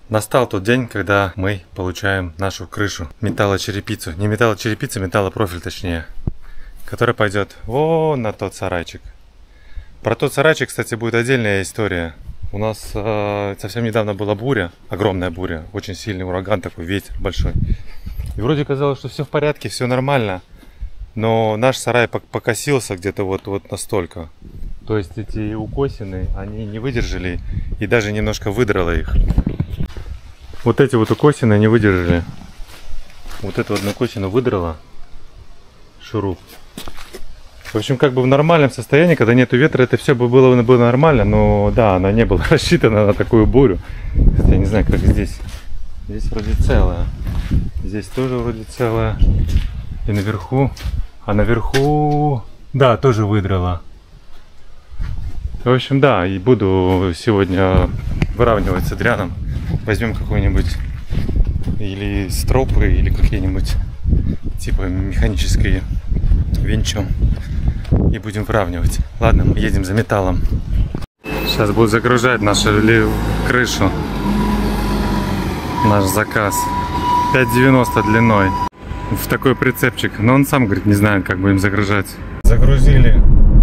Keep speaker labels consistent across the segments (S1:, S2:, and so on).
S1: Настал тот день, когда мы получаем нашу крышу, металлочерепицу. Не металлочерепица, металлопрофиль точнее, который пойдет вон на тот сарайчик. Про тот сарайчик, кстати, будет отдельная история. У нас совсем недавно была буря, огромная буря, очень сильный ураган такой, ветер большой. И вроде казалось, что все в порядке, все нормально. Но наш сарай покосился где-то вот настолько. То есть эти укосины, они не выдержали и даже немножко выдрало их. Вот эти вот укосины не выдержали. Вот эту одну косину выдрала шуруп. В общем, как бы в нормальном состоянии, когда нету ветра, это все было нормально. Но да, она не была рассчитана на такую бурю. Я не знаю, как здесь. Здесь вроде целая. Здесь тоже вроде целая. И наверху. А наверху, да, тоже выдрала. В общем, да, и буду сегодня выравнивать с Адрианом. Возьмем какой-нибудь или стропы, или какие-нибудь типа механические винчом. И будем выравнивать. Ладно, мы едем за металлом. Сейчас буду загружать нашу крышу. Наш заказ. 5,90 длиной. В такой прицепчик. Но он сам говорит, не знает, как будем загружать. Загрузили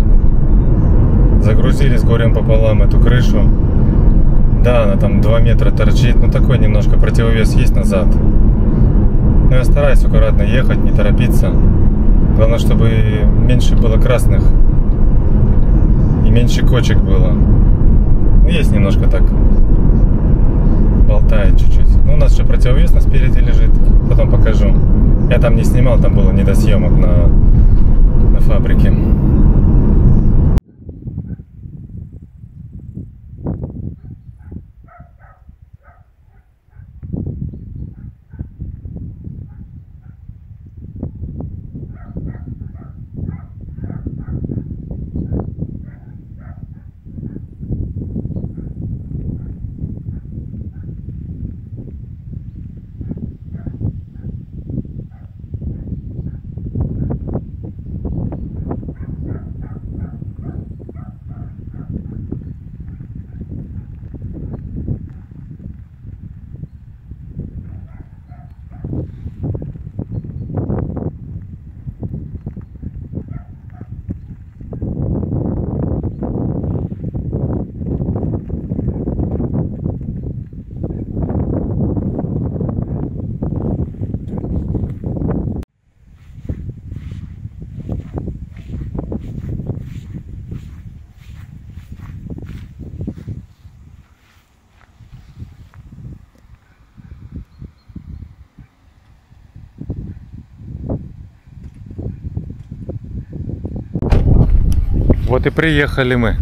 S1: с горем пополам эту крышу. Да, она там 2 метра торчит, но такой немножко противовес есть назад. Но я стараюсь аккуратно ехать, не торопиться. Главное, чтобы меньше было красных и меньше кочек было. Ну, есть немножко так, болтает чуть-чуть. Ну, у нас еще противовес спереди лежит, потом покажу. Я там не снимал, там было недосъемок на фабрике. Вот и приехали мы.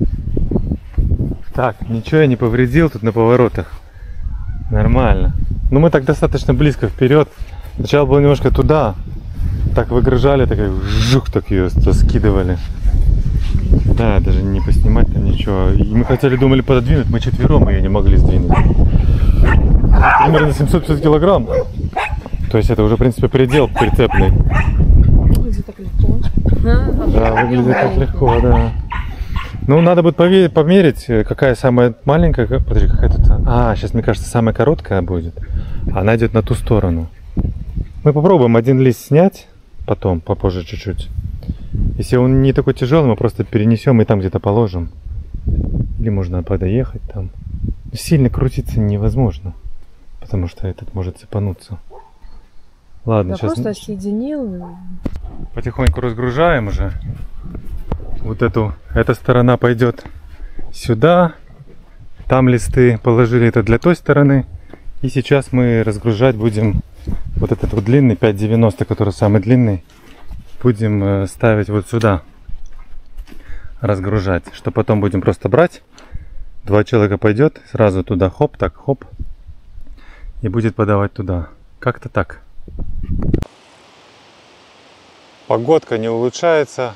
S1: Так, ничего я не повредил тут на поворотах. Нормально. Но мы так достаточно близко вперед. Сначала было немножко туда. Так выгружали, так жух, так ее скидывали. Да, даже не поснимать там ничего. И мы хотели, думали пододвинуть, мы четвером ее не могли сдвинуть. Примерно 750 килограмм. То есть это уже, в принципе, предел прицепный.
S2: Выглядит так легко.
S1: Да, выглядит так легко, да. Ну, надо будет померить, какая самая маленькая. Подожди, какая тут. А, сейчас, мне кажется, самая короткая будет. Она идет на ту сторону. Мы попробуем один лист снять, потом, попозже чуть-чуть. Если он не такой тяжелый, мы просто перенесем и там где-то положим. Или можно подоехать там. Сильно крутиться невозможно, потому что этот может цепануться. Ладно,
S2: Я
S1: сейчас
S2: просто соединил.
S1: потихоньку разгружаем уже. Вот эта сторона пойдет сюда. Там листы положили, это для той стороны. И сейчас мы разгружать будем вот этот вот длинный 5,90, который самый длинный. Будем ставить вот сюда. Разгружать. Что потом будем просто брать. 2 человека пойдет, сразу туда хоп, так хоп. И будет подавать туда. Как-то так. Погодка не улучшается.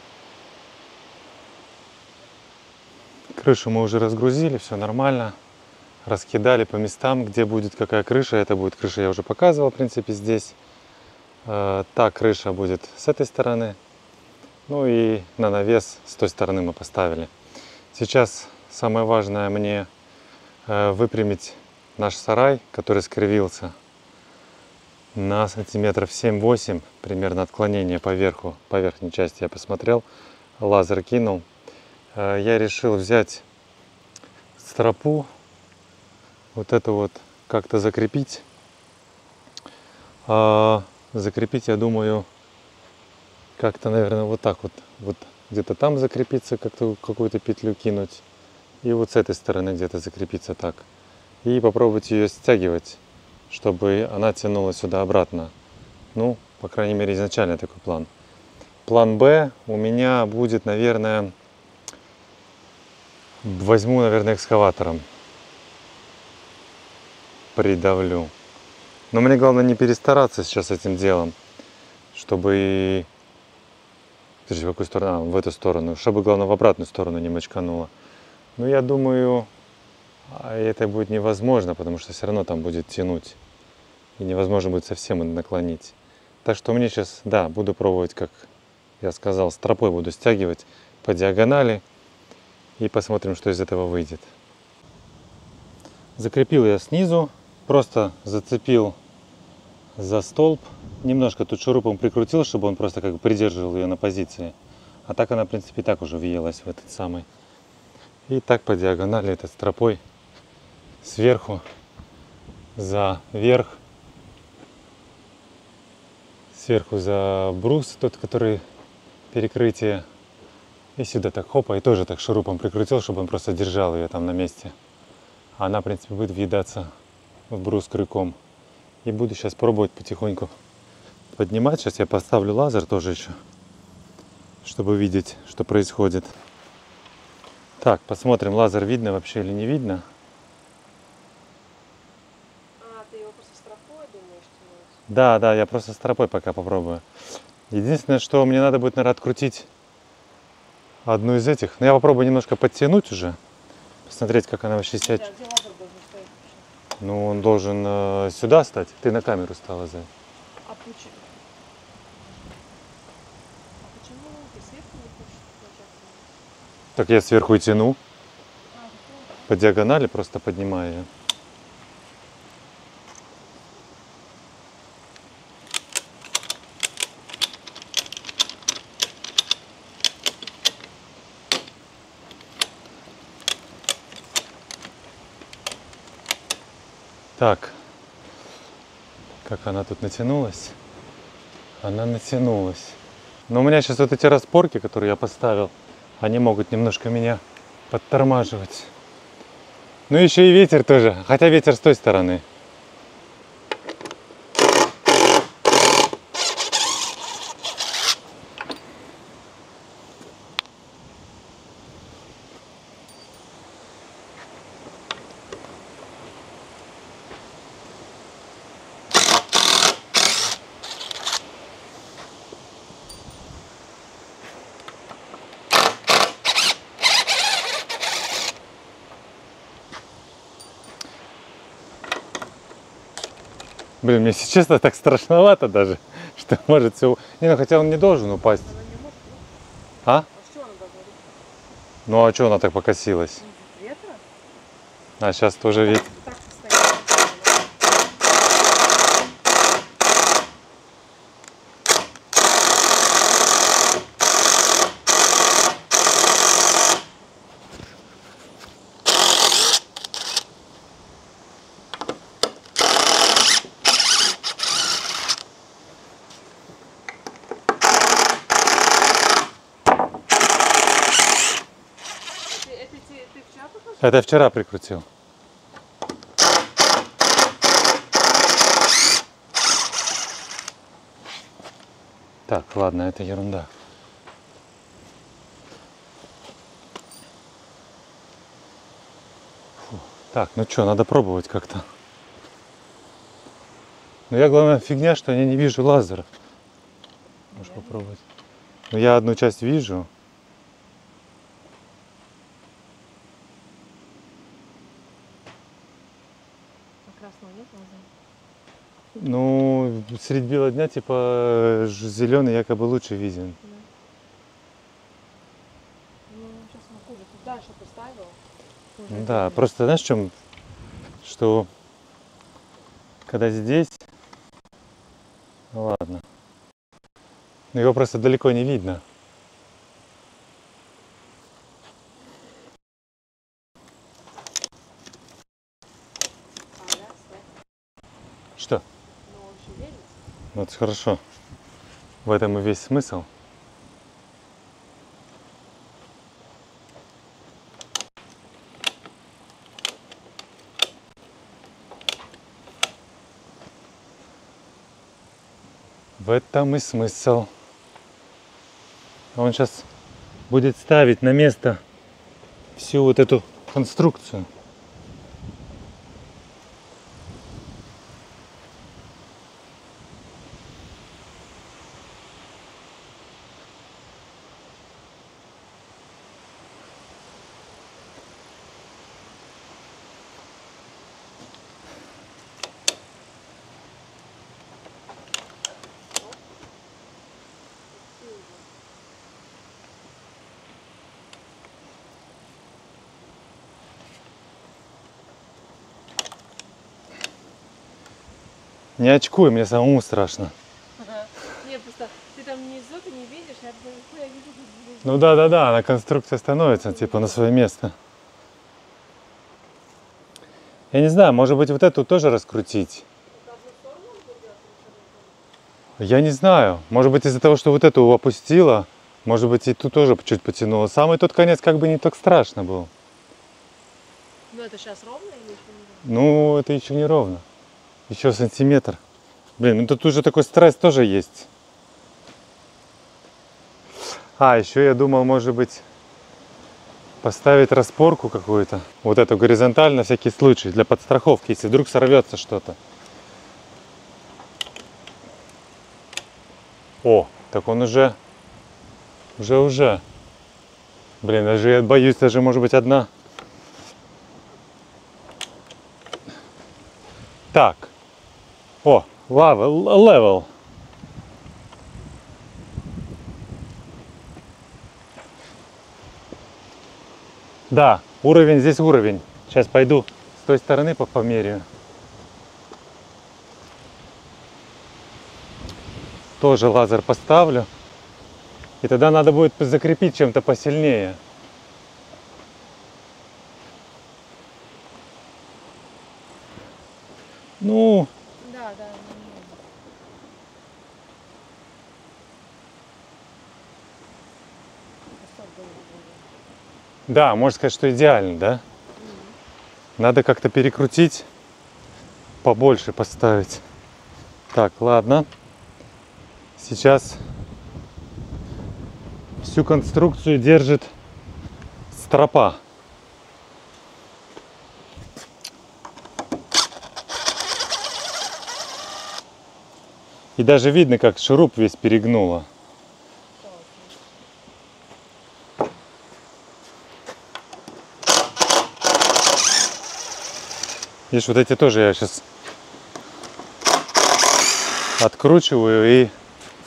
S1: Крышу мы уже разгрузили, все нормально. Раскидали по местам, где будет какая крыша. Это будет крыша, я уже показывал, в принципе, здесь. Та крыша будет с этой стороны. Ну и на навес с той стороны мы поставили. Сейчас самое важное мне выпрямить наш сарай, который скривился на сантиметров 7-8, примерно отклонение по верхней части я посмотрел, лазер кинул. Я решил взять стропу, вот это вот как-то закрепить. Закрепить, я думаю, как-то, наверное, вот так вот. Вот где-то там закрепиться, как-то какую-то петлю кинуть. И вот с этой стороны где-то закрепиться так. И попробовать ее стягивать, чтобы она тянула сюда обратно. Ну, по крайней мере, изначально такой план. План Б у меня будет, наверное, возьму, наверное, экскаватором. Придавлю. Но мне главное не перестараться сейчас этим делом, чтобы... Подожди, в какую сторону? В эту сторону. Чтобы, главное, в обратную сторону не мочкануло. Но я думаю, это будет невозможно, потому что все равно там будет тянуть. И невозможно будет совсем наклонить. Так что мне сейчас, да, буду пробовать, как я сказал, стропой буду стягивать по диагонали. И посмотрим, что из этого выйдет. Закрепил я снизу. Просто зацепил за столб. Немножко тут шурупом прикрутил, чтобы он просто как бы придерживал ее на позиции. А так она, в принципе, и так уже въелась в этот самый. И так по диагонали этой стропой сверху за верх. Сверху за брус, тот, который перекрытие. И сюда так хопа, и тоже так шурупом прикрутил, чтобы он просто держал ее там на месте. А она, в принципе, будет въедаться в брус крюком. И буду сейчас пробовать потихоньку поднимать. Сейчас я поставлю лазер тоже еще, чтобы видеть, что происходит. Так, посмотрим, лазер видно вообще или не видно.
S2: Ты его просто стропой думаешь тянуть?
S1: Да, да, я просто стропой пока попробую. Единственное, что мне надо будет, наверное, открутить одну из этих. Но я попробую немножко подтянуть уже. Посмотреть, как она вообще себя...
S2: Где лазер должен стоять вообще?
S1: Ну, он должен сюда стать. Ты на камеру стала, Зай.
S2: А почему? А почему ты сверху не хочешь получаться?
S1: Так я сверху и тяну.
S2: А,
S1: По диагонали просто поднимаю ее. Так, как она тут натянулась? Она натянулась. Но у меня сейчас вот эти распорки, которые я поставил, они могут немножко меня подтормаживать. Ну еще и ветер тоже, хотя ветер с той стороны. Блин, мне, если честно, так страшновато даже, что может все... Не, ну хотя он не должен упасть.
S2: она не может.
S1: А?
S2: А что она должна быть?
S1: Ну а что она так покосилась?
S2: Ветра?
S1: А сейчас тоже ветер.
S2: Так постоянно. Ты вчера покажешь?
S1: Это я вчера прикрутил. Так, ладно, это ерунда. Фу. Так, ну что, надо пробовать как-то. Но я, главное, фигня, что я не вижу лазера. Можешь попробовать. Ну, я одну часть вижу.
S2: А красного нет лазера?
S1: Ну, средь бела дня, типа, зеленый якобы лучше виден.
S2: Да. Ну, сейчас мы хуже. Ты дальше поставил. Уже
S1: Да,
S2: видно.
S1: просто знаешь, в чем? Что когда здесь... Ладно. Но его просто далеко не видно. Что?
S2: Ну, он шевелится.
S1: Ну, это хорошо. В этом и весь смысл. В этом и смысл. Он сейчас будет ставить на место всю вот эту конструкцию. Не очкуй, мне самому страшно.
S2: Нет, просто ты там внизу, ты не видишь, я вижу тут.
S1: Ну да, она конструкция становится типа на свое место. Я не знаю, может быть вот эту тоже раскрутить. Я не знаю. Может быть из-за того, что вот эту опустила, может быть и ту тоже чуть потянула. Самый тот конец как бы не так страшно был.
S2: Ну это сейчас ровно или еще не ровно?
S1: Ну это еще не ровно. Еще сантиметр. Блин, ну тут уже такой стресс тоже есть. А, еще я думал, может быть, поставить распорку какую-то. Вот эту горизонтально на всякий случай, для подстраховки, если вдруг сорвется что-то. О, так он уже. Блин, даже я боюсь, даже может быть одна. Так. О, левел. Да, уровень, здесь уровень. Сейчас пойду с той стороны померяю. Тоже лазер поставлю. И тогда надо будет закрепить чем-то посильнее. Ну,
S2: Да.
S1: да, можно сказать, что идеально, да? Надо как-то перекрутить, побольше поставить. Так, ладно. Сейчас всю конструкцию держит стропа. И даже видно, как шуруп весь перегнуло. Видишь, вот эти тоже я сейчас откручиваю и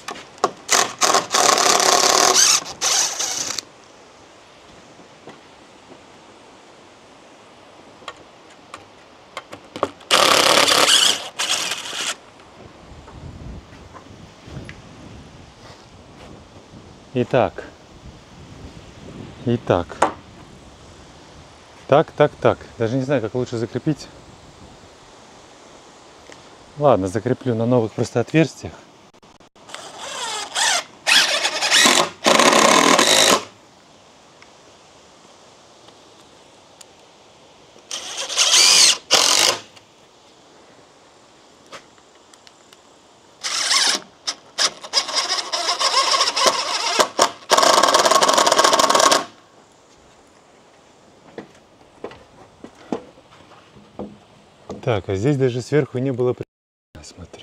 S1: Итак. Так. Даже не знаю, как лучше закрепить. Ладно, закреплю на новых просто отверстиях. Так, а здесь даже сверху не было. Смотрю.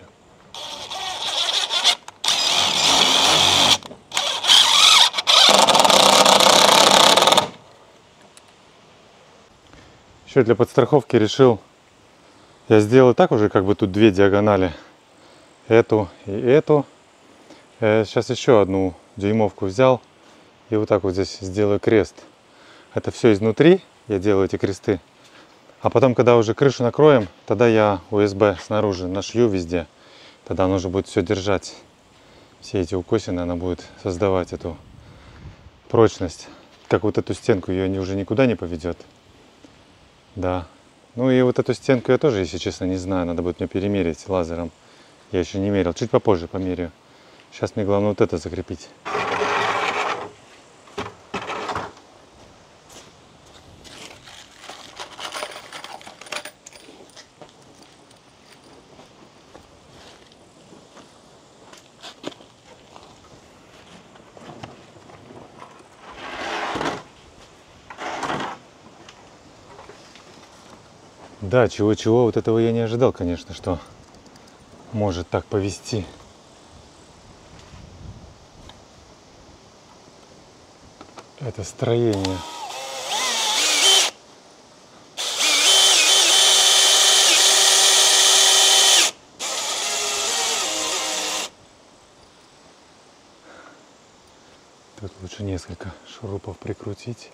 S1: Еще для подстраховки решил, я сделал так уже, как бы тут две диагонали. Эту и эту. Сейчас еще одну дюймовку взял и вот так вот здесь сделаю крест. Это все изнутри, я делаю эти кресты. А потом, когда уже крышу накроем, тогда я USB снаружи нашью везде. Тогда оно уже будет все держать. Все эти укосины, она будет создавать эту прочность. Как вот эту стенку, ее уже никуда не поведет. Да. Ну и вот эту стенку я тоже, если честно, не знаю. Надо будет мне перемерить лазером. Я еще не мерил. Чуть попозже померяю. Сейчас мне главное вот это закрепить. Да, чего-чего, вот этого я не ожидал, конечно, что может так повести. Это строение. Тут лучше несколько шурупов прикрутить.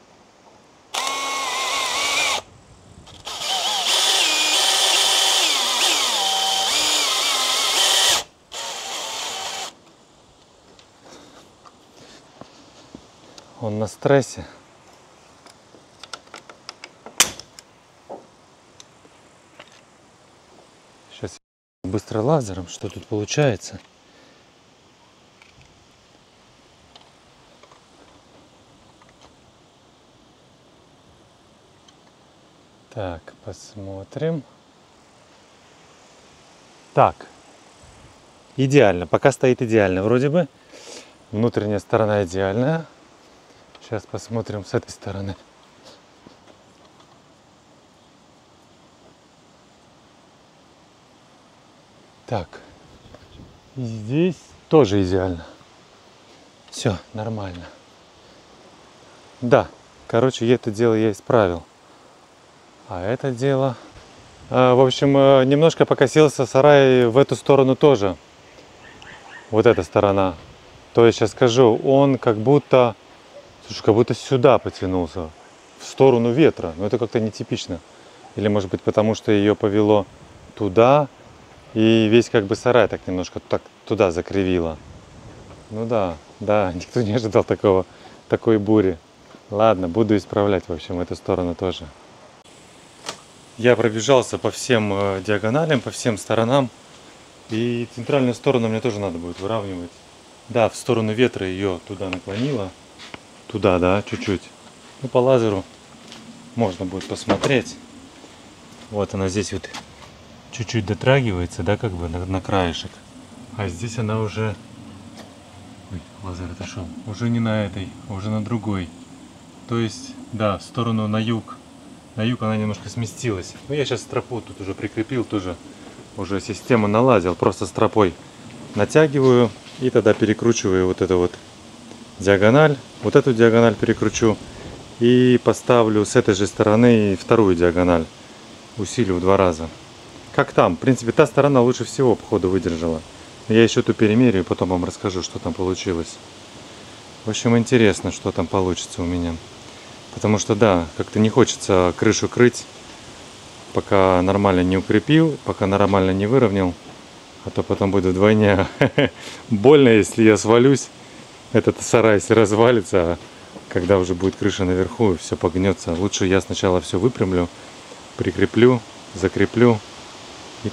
S1: Он на стрессе. Сейчас быстро лазером, что тут получается. Так, посмотрим. Так, идеально, пока стоит идеально вроде бы. Внутренняя сторона идеальная. Сейчас посмотрим с этой стороны. Так, и здесь тоже идеально. Все нормально. Да, короче, это дело я исправил. А это дело... в общем, немножко покосился сарай в эту сторону тоже. Вот эта сторона. То есть, сейчас скажу, он как будто... Слушай, как будто сюда потянулся. В сторону ветра. Но это как-то нетипично. Или, может быть, потому что ее повело туда. И весь как бы сарай так немножко так туда закривило. Ну да, да, никто не ожидал такой бури. Ладно, буду исправлять, в общем, эту сторону тоже. Я пробежался по всем диагоналям, по всем сторонам. И центральную сторону мне тоже надо будет выравнивать. Да, в сторону ветра ее туда наклонило. Туда, да, чуть-чуть. Ну, по лазеру можно будет посмотреть. Вот она здесь вот чуть-чуть дотрагивается, да, как бы на краешек. А здесь она уже... Ой, лазер отошел. Уже не на этой, а уже на другой. То есть, да, в сторону на юг. На юг она немножко сместилась. Ну, я сейчас стропу тут уже прикрепил, тоже уже систему наладил. Просто стропой натягиваю и тогда перекручиваю вот эту вот диагональ. Вот эту диагональ перекручу и поставлю с этой же стороны вторую диагональ. Усилю в 2 раза. Как там? В принципе, та сторона лучше всего, походу, выдержала. Я еще ту перемерю и потом вам расскажу, что там получилось. В общем, интересно, что там получится у меня. Потому что, да, как-то не хочется крышу крыть, пока нормально не укрепил, пока нормально не выровнял. А то потом будет вдвойне больно, если я свалюсь. Этот сарай, если развалится, а когда уже будет крыша наверху и все погнется. Лучше я сначала все выпрямлю, прикреплю, закреплю. И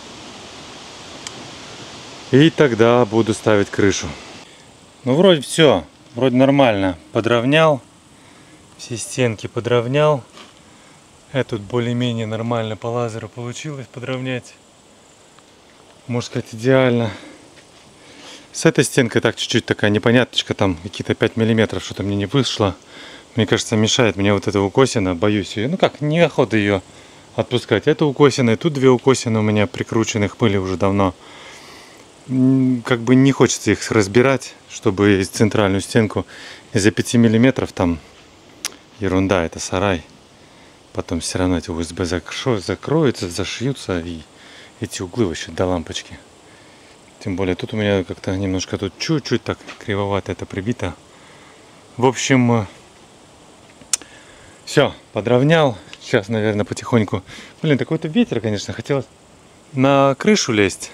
S1: тогда буду ставить крышу. Ну, вроде все. Вроде нормально. Подровнял. Все стенки подровнял. Эту более-менее нормально по лазеру получилось подровнять. Можно сказать, идеально. С этой стенкой так чуть-чуть такая непоняточка. Там какие-то 5 миллиметров что-то мне не вышло. Мне кажется, мешает мне вот эта укосина. Боюсь ее. Ну как, неохота ее отпускать. Это укосины. Тут 2 укосины у меня прикрученных были уже давно. Как бы не хочется их разбирать, чтобы центральную стенку из-за 5 миллиметров там ерунда, это сарай. Потом все равно эти USB закроются, зашьются, и эти углы вообще до лампочки. Тем более тут у меня как-то немножко тут чуть-чуть так кривовато это прибито. В общем, Все, подровнял. Сейчас, наверное, потихоньку. Блин, такой-то ветер, конечно. Хотелось на крышу лезть.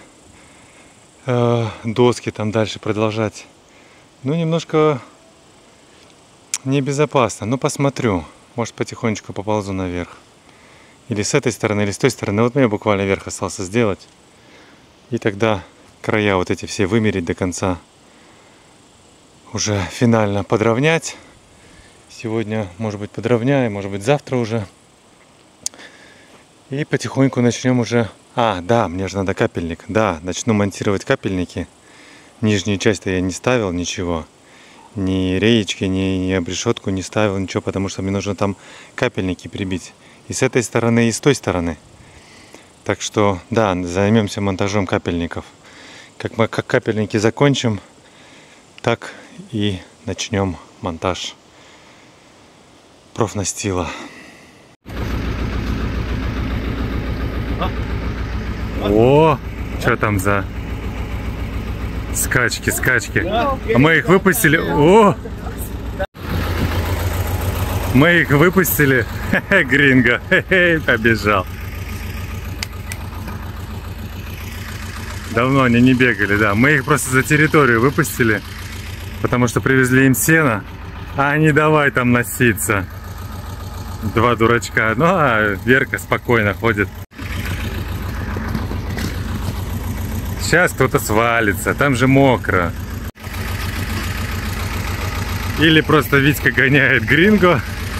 S1: Доски там дальше продолжать. Ну, немножко небезопасно. Но посмотрю. Может, потихонечку поползу наверх. Или с этой стороны, или с той стороны. Вот мне буквально верх остался сделать. И тогда края вот эти все вымерить до конца. Уже финально подровнять. Сегодня, может быть, подровняем, может быть, завтра уже. И потихоньку начнем уже... А, да, мне же надо капельник. Да, начну монтировать капельники. Нижнюю часть-то я не ставил ничего. Ни реечки, ни обрешетку не ставил, ничего, потому что мне нужно там капельники прибить. И с этой стороны, и с той стороны. Так что, да, займемся монтажом капельников. Как мы капельники закончим, так и начнем монтаж профнастила. О, что там за скачки, скачки. А мы их выпустили. О! Мы их выпустили. Гринго. Побежал. Давно они не бегали, да. Мы их просто за территорию выпустили, потому что привезли им сено. А они давай там носиться. Два дурачка. Ну, а Верка спокойно ходит. Сейчас кто-то свалится, там же мокро. Или просто Витька гоняет Гринго.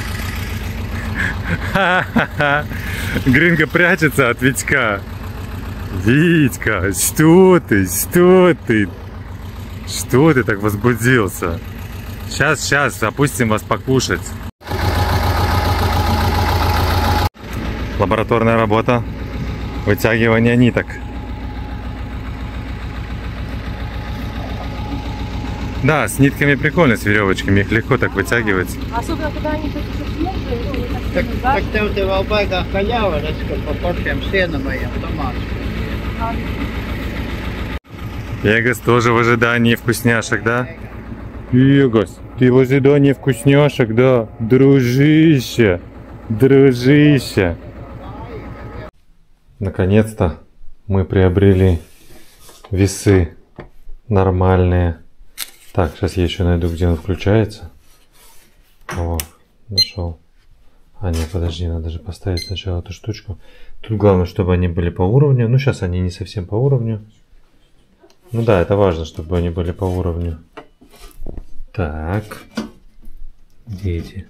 S1: Гринго прячется от Витька. Витька, что ты? Что ты? Что ты так возбудился? Сейчас, запустим вас покушать. Лабораторная работа. Вытягивание ниток. Да, с нитками прикольно, с веревочками. Их легко так вытягивать.
S2: Особенно, когда они такие свежие, ну,
S3: Так ты в Албайках халява, по всем сенам и автомат.
S1: Егос тоже в ожидании вкусняшек, да? Егос, ты в ожидании вкусняшек, да? Дружище, дружище. Наконец-то мы приобрели весы нормальные. Так, сейчас я еще найду, где он включается. О, нашел. А, нет, подожди, надо же поставить сначала эту штучку. Тут главное, чтобы они были по уровню. Ну, сейчас они не совсем по уровню. Ну да, это важно, чтобы они были по уровню. Так. Где эти?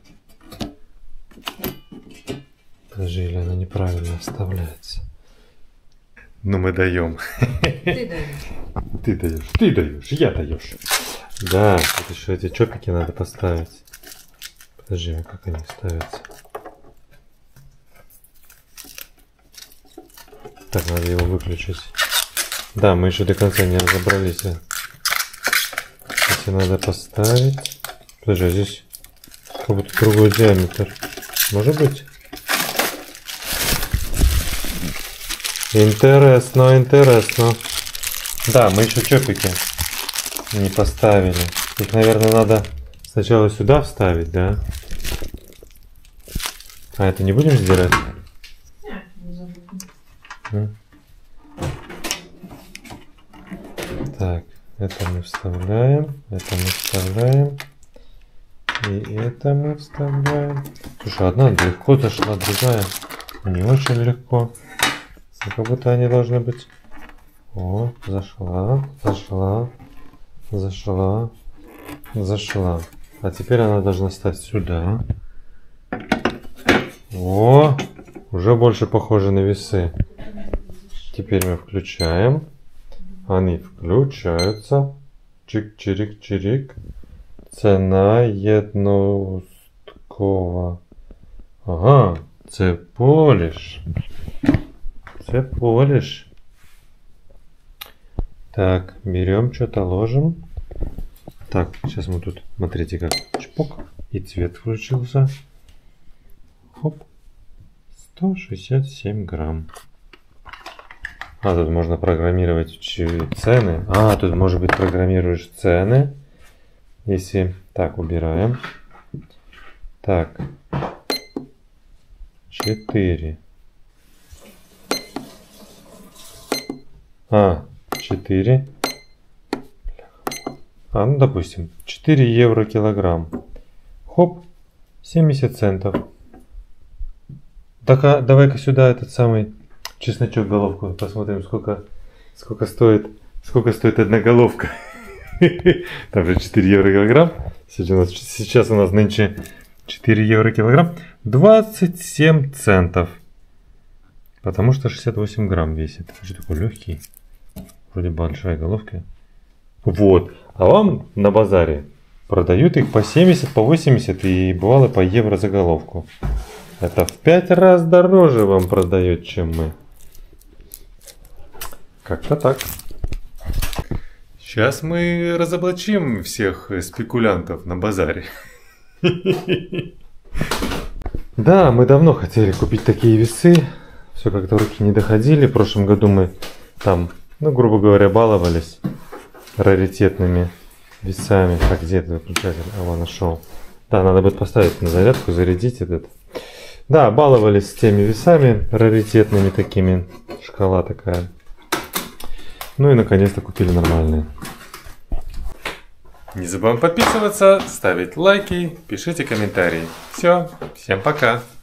S1: Подожди, или она неправильно вставляется. Ну, мы даем.
S2: Ты даешь.
S1: Ты даешь, ты даешь, я даешь. Да, тут еще эти чопики надо поставить. Подожди, а как они ставятся? Так, надо его выключить. Да, мы еще до конца не разобрались. Эти надо поставить. Подожди, а здесь как будто другой диаметр. Может быть? Интересно, интересно. Да, мы еще чопики не поставили. Их, наверное, надо сначала сюда вставить, да? А это не будем сдирать?
S2: Нет, не забудем.
S1: Так, это мы вставляем, это мы вставляем. И это мы вставляем. Слушай, одна легко зашла, другая не очень легко. Как будто они должны быть... О, зашла, зашла, зашла, зашла. А теперь она должна стать сюда. О, уже больше похоже на весы. Теперь мы включаем. Они включаются. Чик-чирик-чирик. Цена jednoustkова. Ага, це Поліш. Це Поліш. Так, берем что-то, ложим. Так, сейчас мы тут, смотрите, как чпок, и цвет включился. Хоп. 167 грамм. А, тут можно программировать цены. А, тут, может быть, программируешь цены. Если... Так, убираем. Так. 4. 4. Ну, допустим, 4 евро килограмм. Хоп, 70 центов. Так, давай-ка сюда этот самый чесночок, головку. Посмотрим, сколько стоит одна головка. Там же 4 евро килограмм. Сейчас у нас нынче 4 евро килограмм. 27 центов. Потому что 68 грамм весит. Что такой легкий. Вроде большая головка. Вот. А вам на базаре продают их по 70, по 80 и бывало по евро за головку. Это в 5 раз дороже вам продают, чем мы. Как-то так. Сейчас мы разоблачим всех спекулянтов на базаре. Да, мы давно хотели купить такие весы. Все как-то руки не доходили. В прошлом году мы там, грубо говоря, баловались раритетными весами. Так, где этот выключатель? Вон, нашел. Да, надо будет поставить на зарядку, зарядить этот. Да, баловались с теми весами раритетными такими. Шкала такая. Ну и наконец-то купили нормальные. Не забываем подписываться, ставить лайки, пишите комментарии. Все, всем пока.